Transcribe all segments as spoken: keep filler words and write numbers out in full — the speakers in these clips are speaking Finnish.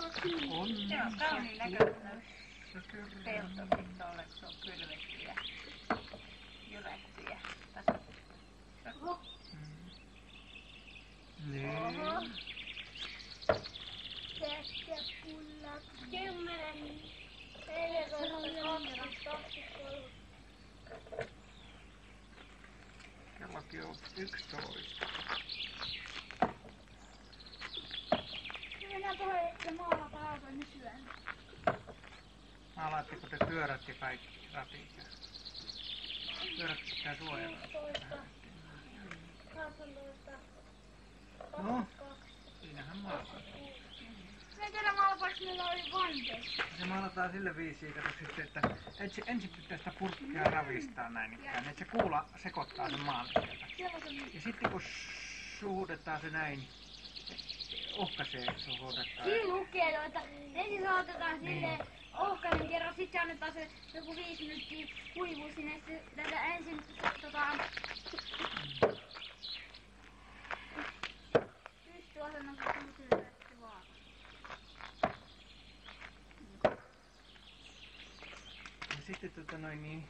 On. Se on kauniin näköinen pelto sitten olla, kun se on kylvetty ja jyrätty ja tasattu. Mm. Niin. Oho. Tästä pulla kymmenen, neljätoista, kaksikymmentä. Kellokin on yksitoista. Mennään tuohon ja maalataan auton, niin syön. Maalaatteko te pyörät ja kaikki ratit? Pyörät pitää suojella. viisitoista, kahdeksantoista, No, kaksikymmentäkaksi. siinähän maalataan. Me tiedä maalapaksi meillä oli vanteissa. Se maalataan sille viisiin, kato sitten, että ensin, ensin pitää sitä purkkia ravistaa näin ikään, että se kuula sekoittaa sen maan sieltä. Siellä on se viisi. Ja sitten kun suhutetaan se näin, ohkaisee suhutetaan. Siinä lukee jo, että ensin saatetaan Niin. silleen ohkainen kerran, sitten annetaan se joku viisi minuuttia kuivuu sinne, sitten tätä ensin tota... Pystyasennossa semmoiselle vaan. Ja sitten tota noin niin,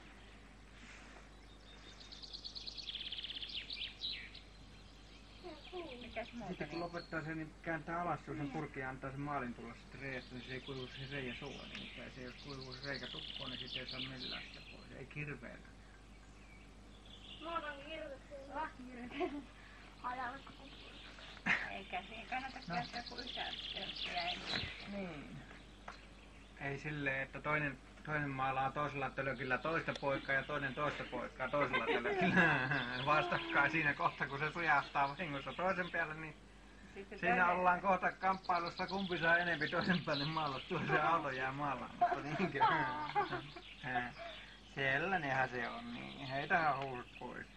Mikäs muuta sitten kun niin? lopettaa sen, niin kääntää alas sen purkin ja antaa sen maalin tulla sitten reiästä, niin se ei kuivu se reijä sulla. Niin se, jos kuivuu se reikä tukkoon, niin sitten ei saa millään sitä pois. Ei kirveellä. Mä otan kirjoituksen. Ah, kirjoituksen. Ajalla Eikä siihen kannata käyttää kuin ysäyttelyä ensin. Niin. Ei silleen, että toinen, toinen maalaa toisella tölökillä toista poikaa ja toinen toista poikaa toisella tölökillä. Vastakkain siinä kohta, kun se sujahtaa vahingossa toisen päälle, niin Sitten siinä toinen- ollaan kohta kamppailussa, kumpi saa enempi toisen päälle maalattua, se auto jää maalaamatta, niinkö? Sellainenhan se on, niin heitähän housut pois.